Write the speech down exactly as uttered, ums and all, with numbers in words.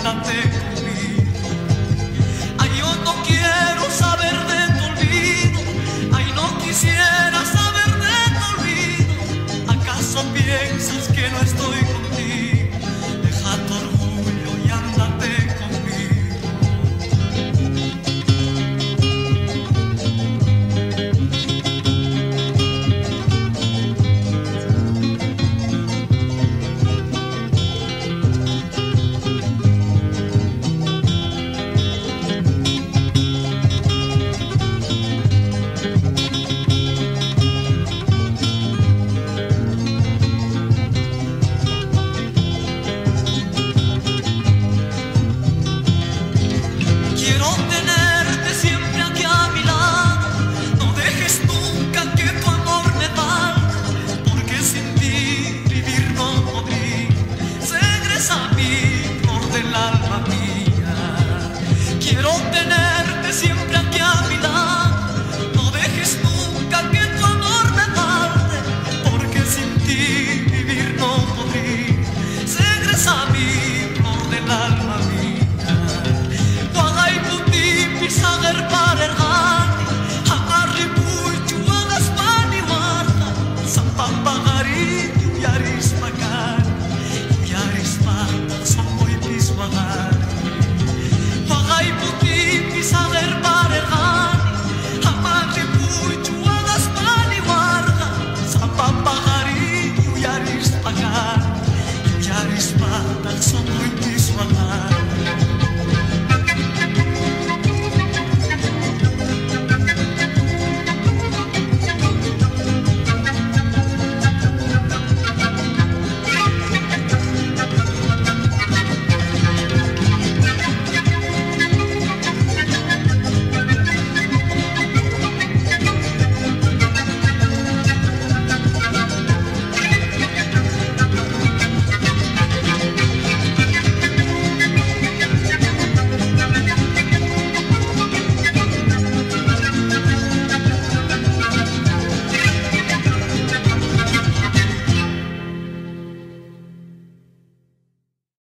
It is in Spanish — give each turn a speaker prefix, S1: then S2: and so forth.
S1: ándate conmigo. Ay, yo no quiero saber de tu olvido. Ay, no quisiera saber de tu olvido. ¿Acaso piensas que no estoy contigo? Deja tu orgullo y ándate conmigo. Quiero tenerte siempre aquí a mi lado. No dejes nunca que tu amor me valga, porque sin ti vivir no podría. Regresa a mí, flor del alma mía. Quiero tenerte siempre